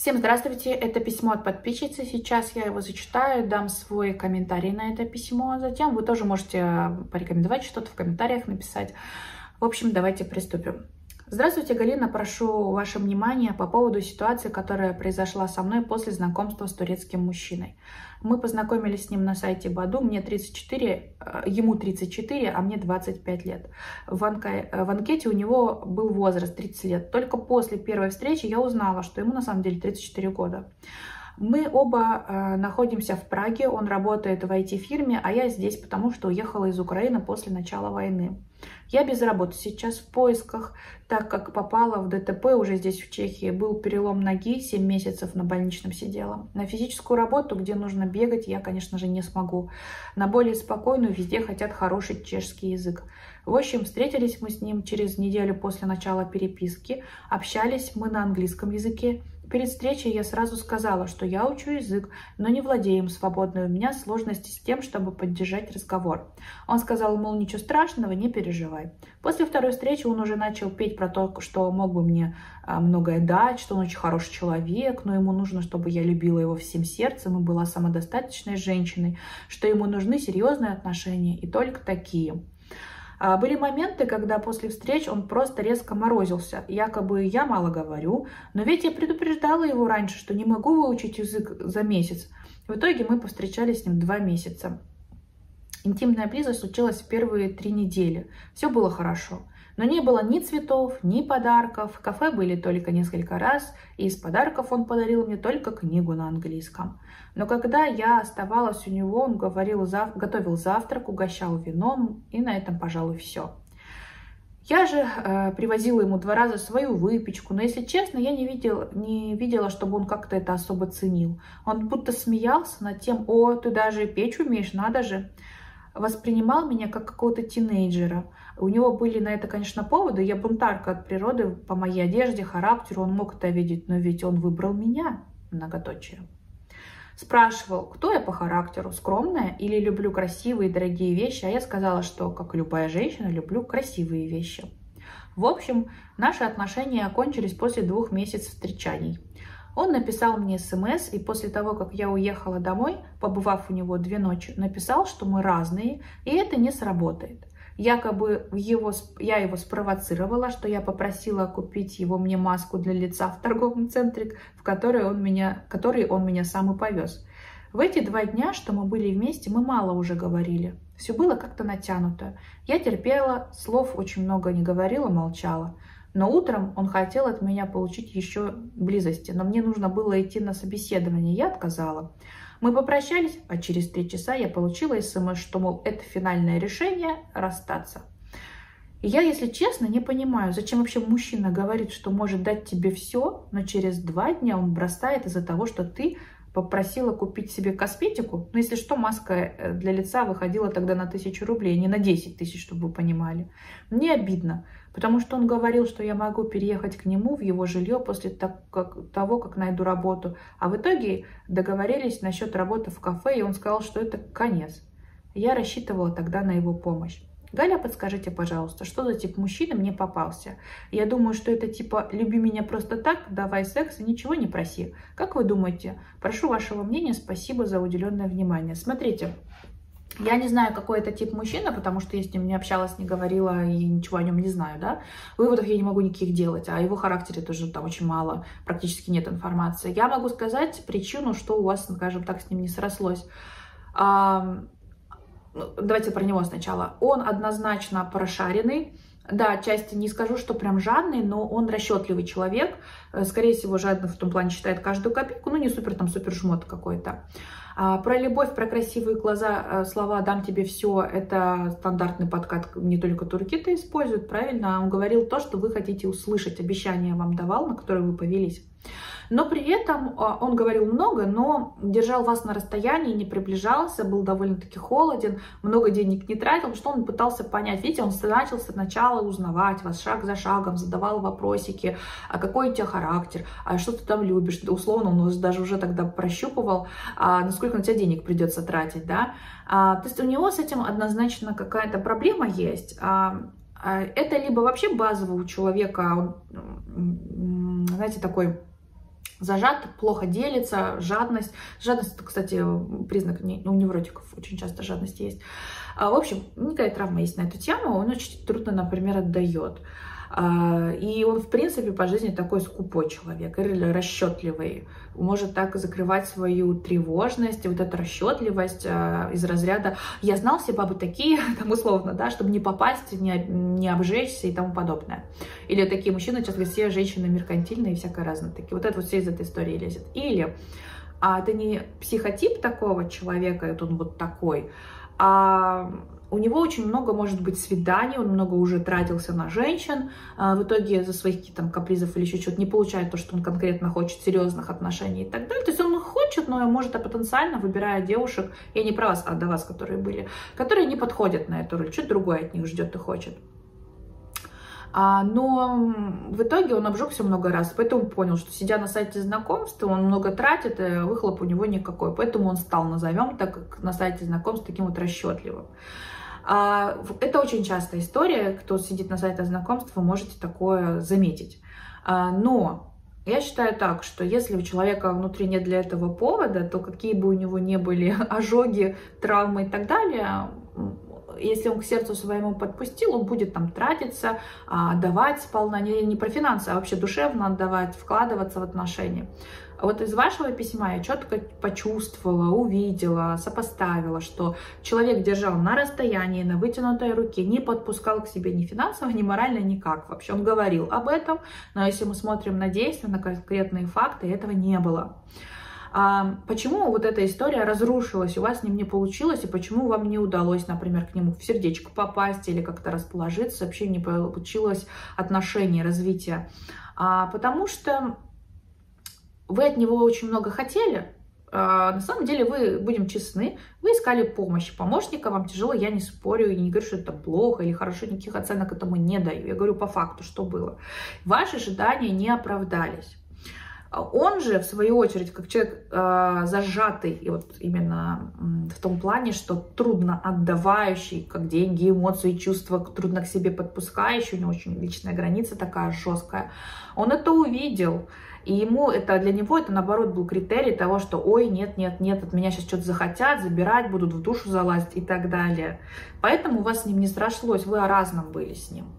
Всем здравствуйте, это письмо от подписчицы. Сейчас я его зачитаю, дам свой комментарий на это письмо. Затем вы тоже можете порекомендовать что-то в комментариях написать. В общем, давайте приступим. Здравствуйте, Галина. Прошу ваше внимание по поводу ситуации, которая произошла со мной после знакомства с турецким мужчиной. Мы познакомились с ним на сайте Баду. Мне 34, ему 34, а мне 25 лет. В анкете у него был возраст 30 лет. Только после первой встречи я узнала, что ему на самом деле 34 года. Мы оба находимся в Праге, он работает в IT-фирме, а я здесь, потому что уехала из Украины после начала войны. Я без работы сейчас в поисках, так как попала в ДТП уже здесь, в Чехии. Был перелом ноги, 7 месяцев на больничном сидела. На физическую работу, где нужно бегать, я, конечно же, не смогу. На более спокойную везде хотят хороший чешский язык. В общем, встретились мы с ним через неделю после начала переписки. Общались мы на английском языке. Перед встречей я сразу сказала, что я учу язык, но не владею им свободно, у меня сложности с тем, чтобы поддержать разговор. Он сказал, мол, ничего страшного, не переживай. После второй встречи он уже начал петь про то, что мог бы мне многое дать, что он очень хороший человек, но ему нужно, чтобы я любила его всем сердцем и была самодостаточной женщиной, что ему нужны серьезные отношения и только такие. Были моменты, когда после встреч он просто резко морозился. Якобы я мало говорю, но ведь я предупреждала его раньше, что не могу выучить язык за месяц. В итоге мы повстречались с ним 2 месяца. Интимная близость случилась в первые 3 недели. Все было хорошо. Но не было ни цветов, ни подарков. В кафе были только несколько раз, и из подарков он подарил мне только книгу на английском. Но когда я оставалась у него, он готовил завтрак, угощал вином, и на этом, пожалуй, все. Я же привозила ему 2 раза свою выпечку, но, если честно, я не видела, чтобы он как-то это особо ценил. Он будто смеялся над тем, о, ты даже печь умеешь, надо же. Воспринимал меня как какого-то тинейджера. У него были на это, конечно, поводы. Я бунтарка от природы, по моей одежде, характеру, он мог это видеть, но ведь он выбрал меня, многоточие. Спрашивал, кто я по характеру, скромная или люблю красивые и дорогие вещи, а я сказала, что, как любая женщина, люблю красивые вещи. В общем, наши отношения окончились после 2 месяцев встречаний. Он написал мне смс, и после того, как я уехала домой, побывав у него 2 ночи, написал, что мы разные, и это не сработает. Якобы я его спровоцировала, что я попросила купить мне маску для лица в торговом центре, в который он меня сам и повез. В эти 2 дня, что мы были вместе, мы мало уже говорили. Все было как-то натянуто. Я терпела, слов очень много не говорила, молчала. Но утром он хотел от меня получить еще близости, но мне нужно было идти на собеседование, я отказала. Мы попрощались, а через 3 часа я получила смс, что, мол, это финальное решение расстаться. И я, если честно, не понимаю, зачем вообще мужчина говорит, что может дать тебе все, но через 2 дня он бросает из-за того, что ты попросила купить себе косметику. Но если что, маска для лица выходила тогда на 1000 рублей, не на 10 тысяч, чтобы вы понимали. Мне обидно, потому что он говорил, что я могу переехать к нему в его жилье после того, как найду работу. А в итоге договорились насчет работы в кафе, и он сказал, что это конец. Я рассчитывала тогда на его помощь. Галя, подскажите, пожалуйста, что за тип мужчины мне попался? Я думаю, что это типа «люби меня просто так, давай секс и ничего не проси». Как вы думаете? Прошу вашего мнения, спасибо за уделенное внимание. Смотрите, я не знаю, какой это тип мужчина, потому что я с ним не общалась, не говорила и ничего о нем не знаю, да? Выводов я не могу никаких делать, а о его характере тоже там очень мало, практически нет информации. Я могу сказать причину, что у вас, скажем так, с ним не срослось. Давайте про него сначала. Он однозначно прошаренный. Да, отчасти не скажу, что прям жадный, но он расчетливый человек. Скорее всего, жадный в том плане считает каждую копейку, ну не супер жмот какой-то. Про любовь, про красивые глаза, слова «дам тебе все» — это стандартный подкат, не только турки это используют, правильно? Он говорил то, что вы хотите услышать, обещания вам давал, на которые вы повелись. Но при этом он говорил много, но держал вас на расстоянии, не приближался, был довольно-таки холоден, много денег не тратил, что он пытался понять. Видите, он начал сначала узнавать вас шаг за шагом, задавал вопросики, а какой у тебя характер, а что ты там любишь, условно, он даже уже тогда прощупывал, насколько на тебя денег придется тратить, да. То есть у него с этим однозначно какая-то проблема есть. Это либо вообще базово у человека, знаете, такой зажат, плохо делится, жадность. Жадность, это, кстати, признак у невротиков, очень часто жадность есть. В общем, некая травма есть на эту тему, он очень трудно, например, отдает. И он, в принципе, по жизни такой скупой человек или расчетливый. Может так закрывать свою тревожность, вот эту расчетливость из разряда «я знал, все бабы такие», там условно, да, чтобы не попасть, не обжечься и тому подобное. Или такие мужчины, сейчас говорят, все женщины меркантильные и всякое разное. Такие. Вот это вот все из этой истории лезет. Или это не психотип такого человека, это он вот такой, а у него очень много, может быть, свиданий, он много уже тратился на женщин, в итоге из-за своих каких-то там капризов или еще что-то не получает то, что он конкретно хочет, серьезных отношений и так далее. То есть он хочет, но может потенциально выбирая девушек, я не про вас, а до вас, которые были, которые не подходят на эту роль, что-то другое от них ждет и хочет. Но в итоге он обжегся много раз, поэтому понял, что сидя на сайте знакомств, он много тратит, и выхлоп у него никакой. Поэтому он стал, назовем так, как на сайте знакомств, таким вот расчетливым. Это очень частая история, кто сидит на сайтах знакомств, вы можете такое заметить. Но я считаю так, что если у человека внутри нет для этого повода, то какие бы у него ни были ожоги, травмы и так далее, если он к сердцу своему подпустил, он будет там тратиться, отдавать сполна, не про финансы, а вообще душевно отдавать, вкладываться в отношения. Вот из вашего письма я четко почувствовала, увидела, сопоставила, что человек держал на расстоянии, на вытянутой руке, не подпускал к себе ни финансово, ни морально, никак вообще. Он говорил об этом, но если мы смотрим на действия, на конкретные факты, этого не было. Почему вот эта история разрушилась, у вас с ним не получилось, и почему вам не удалось, например, к нему в сердечко попасть или как-то расположиться, вообще не получилось отношения, развития? Потому что вы от него очень много хотели. На самом деле, вы, будем честны, вы искали помощи. Помощника вам тяжело, я не спорю, и не говорю, что это плохо или хорошо, никаких оценок этому не даю. Я говорю по факту, что было. Ваши ожидания не оправдались. Он же, в свою очередь, как человек зажатый, и вот именно в том плане, что трудно отдавающий, как деньги, эмоции, чувства, трудно к себе подпускающий, у него очень личная граница такая жесткая, он это увидел. И ему это, для него это, наоборот, был критерий того, что ой, нет, нет, нет, от меня сейчас что-то захотят, забирать будут, в душу залазить и так далее. Поэтому у вас с ним не срослось, вы о разном были с ним.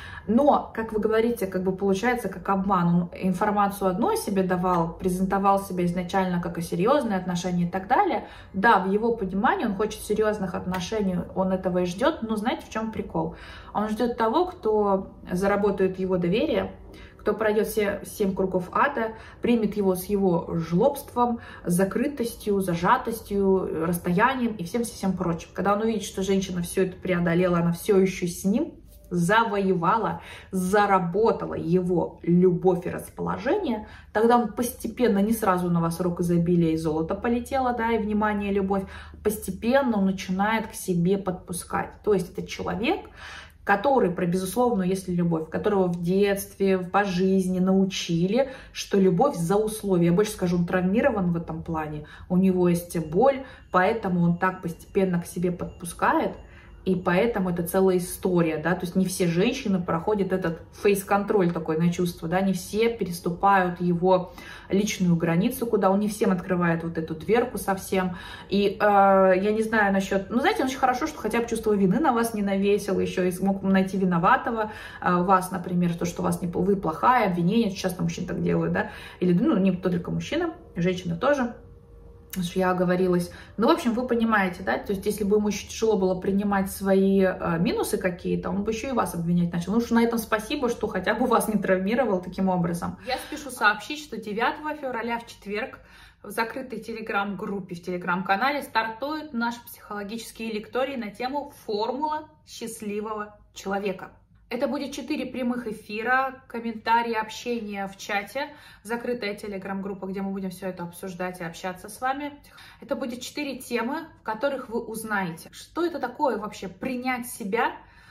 Но, как вы говорите, как бы получается как обман. Он информацию одну о себе давал, презентовал себя изначально как о серьезные отношения и так далее. Да, в его понимании он хочет серьезных отношений, он этого и ждет, но знаете, в чем прикол? Он ждет того, кто заработает его доверие, кто пройдет все 7 кругов ада, примет его с его жлобством, закрытостью, зажатостью, расстоянием и всем прочим. Когда он увидит, что женщина все это преодолела, она все еще с ним, завоевала, заработала его любовь и расположение, тогда он постепенно, не сразу на вас рок изобилия и золото полетело, да, и внимание, и любовь, постепенно он начинает к себе подпускать. То есть это человек, который, про безусловную, если любовь, которого в детстве, по жизни научили, что любовь за условия. Я больше скажу, он травмирован в этом плане, у него есть боль, поэтому он так постепенно к себе подпускает. И поэтому это целая история, да, то есть не все женщины проходят этот фейс-контроль такой на чувства, да, не все переступают его личную границу, куда он не всем открывает вот эту дверку совсем. И я не знаю насчет, ну, знаете, очень хорошо, что хотя бы чувство вины на вас не навесил, еще и смог найти виноватого вас, например, то, что вас не, вы плохая, обвинение, часто мужчины так делают, да, или, ну, не только мужчина, женщины тоже. Что я оговорилась. Ну, в общем, вы понимаете, да, то есть, если бы ему еще тяжело было принимать свои минусы какие-то, он бы еще и вас обвинять начал. Ну, что на этом спасибо, что хотя бы вас не травмировал таким образом. Я спешу сообщить, что 9 февраля в четверг в закрытой телеграм-группе, в телеграм-канале стартует наш психологический лекторий на тему «Формула счастливого человека». Это будет 4 прямых эфира, комментарии, общение в чате, закрытая телеграм-группа, где мы будем все это обсуждать и общаться с вами. Это будет 4 темы, в которых вы узнаете, что это такое вообще принять себя.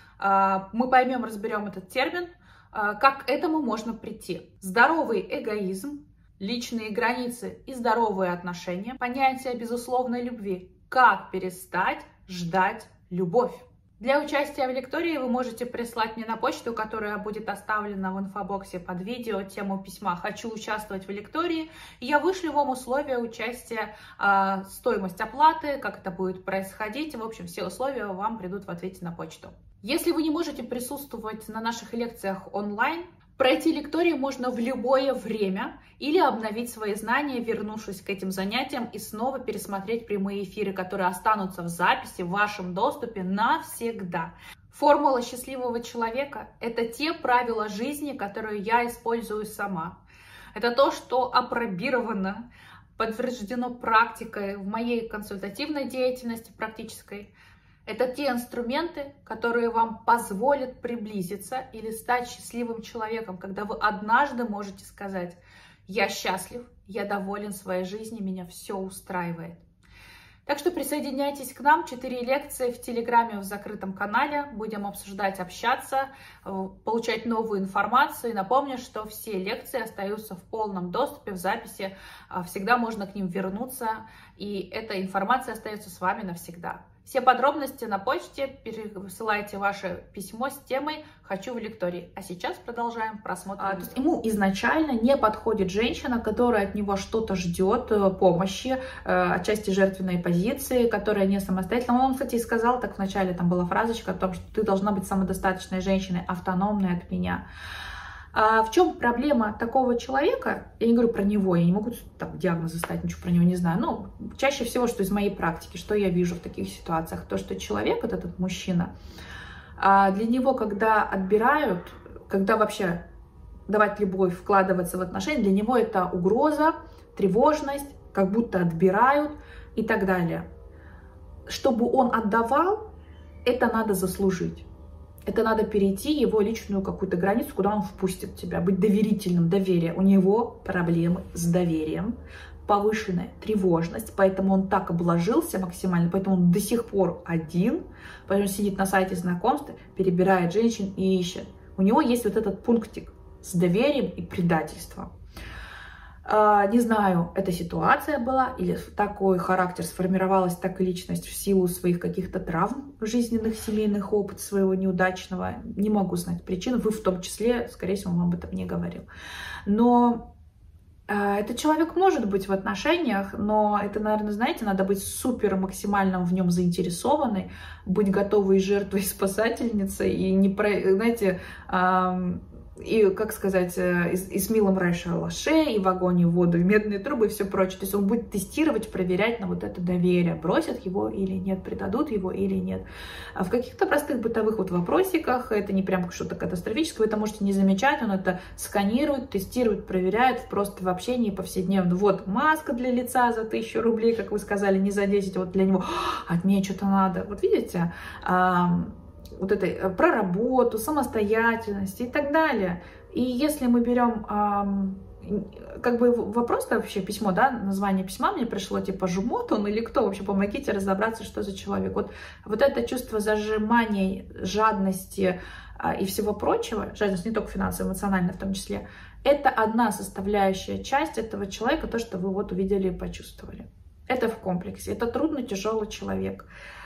Мы поймем, разберем этот термин, как к этому можно прийти. Здоровый эгоизм, личные границы и здоровые отношения, понятие безусловной любви, как перестать ждать любовь. Для участия в лектории вы можете прислать мне на почту, которая будет оставлена в инфобоксе под видео, тему письма «Хочу участвовать в лектории». И я вышлю вам условия участия, стоимость оплаты, как это будет происходить. В общем, все условия вам придут в ответе на почту. Если вы не можете присутствовать на наших лекциях онлайн, пройти лектории можно в любое время или обновить свои знания, вернувшись к этим занятиям, и снова пересмотреть прямые эфиры, которые останутся в записи в вашем доступе навсегда. Формула счастливого человека – это те правила жизни, которые я использую сама. Это то, что апробировано, подтверждено практикой в моей консультативной деятельности практической. Это те инструменты, которые вам позволят приблизиться или стать счастливым человеком, когда вы однажды можете сказать: «Я счастлив, я доволен своей жизнью, меня все устраивает». Так что присоединяйтесь к нам, 4 лекции в Телеграме в закрытом канале. Будем обсуждать, общаться, получать новую информацию. И напомню, что все лекции остаются в полном доступе, в записи. Всегда можно к ним вернуться, и эта информация остается с вами навсегда. Все подробности на почте, пересылайте ваше письмо с темой «Хочу в лектории». А сейчас продолжаем просмотр. То есть ему изначально не подходит женщина, которая от него что-то ждет, помощи, отчасти жертвенной позиции, которая не самостоятельна. Он, кстати, и сказал, так вначале там была фразочка о том, что ты должна быть самодостаточной женщиной, автономной от меня. А в чем проблема такого человека? Я не говорю про него, я не могу там диагнозы ставить, ничего про него не знаю. Но чаще всего, что из моей практики, что я вижу в таких ситуациях, то, что человек, вот этот мужчина, для него, когда отбирают, когда вообще давать любовь, вкладываться в отношения, для него это угроза, тревожность, как будто отбирают и так далее. Чтобы он отдавал, это надо заслужить. Это надо перейти его личную какую-то границу, куда он впустит тебя, быть доверительным, доверие. У него проблемы с доверием, повышенная тревожность, поэтому он так обложился максимально, поэтому он до сих пор один, поэтому он сидит на сайте знакомств, перебирает женщин и ищет. У него есть вот этот пунктик с доверием и предательством. Не знаю, эта ситуация была, или такой характер сформировалась, так и личность в силу своих каких-то травм жизненных, семейных, опыта своего неудачного. Не могу знать причин, вы в том числе, скорее всего, вам об этом не говорил. Но этот человек может быть в отношениях, но это, наверное, знаете, надо быть супер максимально в нем заинтересованной, быть готовой жертвой, спасательницей, и не, знаете, и, как сказать, и с милым рай шалаше, и в огонь, и в воду, и медные трубы, и все прочее. То есть он будет тестировать, проверять на вот это доверие, бросят его или нет, предадут его или нет. А в каких-то простых бытовых вот вопросиках, это не прям что-то катастрофическое, вы это можете не замечать, он это сканирует, тестирует, проверяет просто в общении повседневно. Вот маска для лица за 1000 рублей, как вы сказали, не за 10, вот для него от меня что-то надо. Вот видите? Вот это про работу, самостоятельность и так далее. И если мы берем, как бы вопрос-то вообще, письмо, да, название письма мне пришло, типа, жмот он или кто? Вообще, помогите разобраться, что за человек. Вот это чувство зажимания, жадности и всего прочего, жадность не только финансовая, эмоциональная в том числе, это одна составляющая часть этого человека, то, что вы вот увидели и почувствовали. Это в комплексе. Это трудный, тяжелый человек.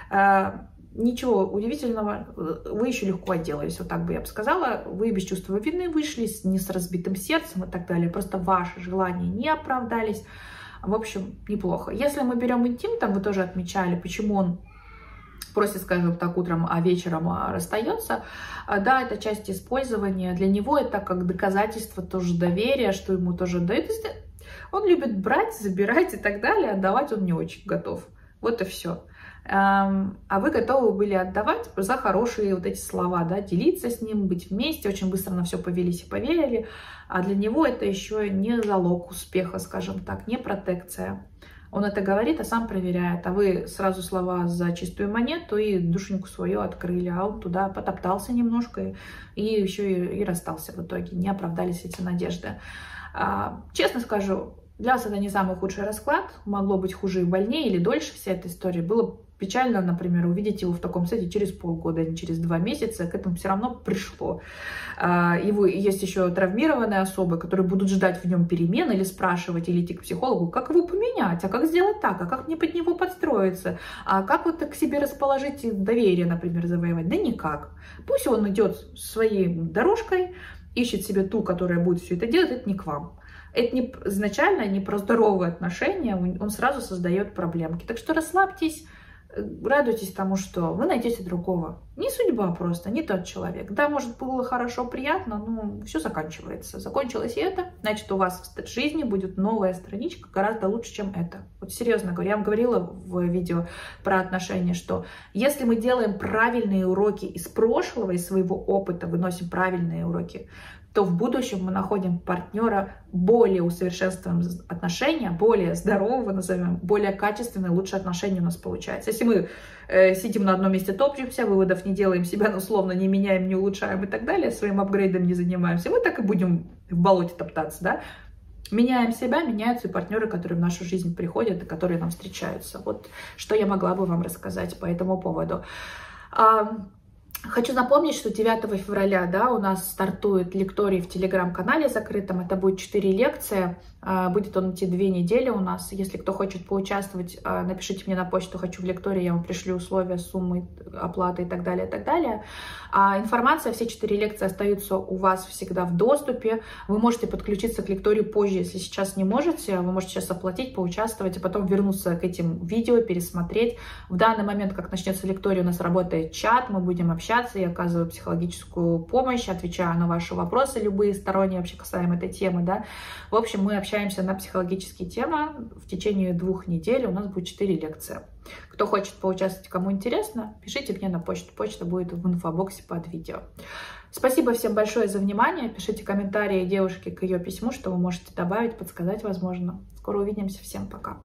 Ничего удивительного, вы еще легко отделались, вот так бы я бы сказала. Вы без чувства вины вышли, не с разбитым сердцем и так далее. Просто ваши желания не оправдались. В общем, неплохо. Если мы берем интим, там вы тоже отмечали, почему он просит, скажем так, утром, а вечером расстается. Да, это часть использования. Для него это как доказательство тоже доверия, что ему тоже дают. Он любит брать, забирать и так далее. Отдавать он не очень готов. Вот и все. А вы готовы были отдавать за хорошие вот эти слова, да, делиться с ним, быть вместе, очень быстро на все повелись и поверили. А для него это еще не залог успеха, скажем так, не протекция. Он это говорит, а сам проверяет. А вы сразу слова за чистую монету и душеньку свою открыли, а он туда потоптался немножко и еще и расстался в итоге. Не оправдались эти надежды. Честно скажу, для вас это не самый худший расклад. Могло быть хуже и больнее или дольше вся эта история. Было печально, например, увидеть его в таком состоянии через полгода, а не через 2 месяца, к этому все равно пришло. Есть еще травмированные особы, которые будут ждать в нем перемен или спрашивать, или идти к психологу, как его поменять, а как сделать так, а как мне под него подстроиться, а как вот к себе расположить и доверие, например, завоевать. Да никак. Пусть он идет своей дорожкой, ищет себе ту, которая будет все это делать, это не к вам. Это изначально не про здоровые отношения, он сразу создает проблемки. Так что расслабьтесь, радуйтесь тому, что вы найдете другого. Не судьба просто, не тот человек. Да, может, было хорошо, приятно, но все заканчивается. Закончилось и это, значит, у вас в жизни будет новая страничка гораздо лучше, чем это. Вот серьезно говоря, я вам говорила в видео про отношения, что если мы делаем правильные уроки из прошлого, из своего опыта, выносим правильные уроки, то в будущем мы находим партнера более усовершенствованного отношения, более здорового, назовем, более качественные, лучшие отношения у нас получается. Если мы сидим на одном месте, топчемся, выводов не делаем, себя условно не меняем, не улучшаем и так далее, своим апгрейдом не занимаемся, мы так и будем в болоте топтаться, да? Меняем себя, меняются и партнеры, которые в нашу жизнь приходят и которые нам встречаются. Вот что я могла бы вам рассказать по этому поводу. Хочу напомнить, что 9 февраля, да, у нас стартует лекторий в телеграм-канале закрытом. Это будет 4 лекции. Будет он идти 2 недели у нас. Если кто хочет поучаствовать, напишите мне на почту «Хочу в лектории», я вам пришлю условия, суммы, оплаты и так далее, и так далее. Информация, все 4 лекции остаются у вас всегда в доступе. Вы можете подключиться к лекторию позже, если сейчас не можете. Вы можете сейчас оплатить, поучаствовать, а потом вернуться к этим видео, пересмотреть. В данный момент, как начнется лекторий, у нас работает чат, мы будем общаться, я оказываю психологическую помощь, отвечаю на ваши вопросы, любые сторонние вообще касаемо этой темы, да. В общем, мы общаемся на психологические темы. В течение 2 недель у нас будет 4 лекции. Кто хочет поучаствовать, кому интересно, пишите мне на почту. Почта будет в инфобоксе под видео. Спасибо всем большое за внимание. Пишите комментарии девушке к ее письму, что вы можете добавить, подсказать, возможно. Скоро увидимся. Всем пока.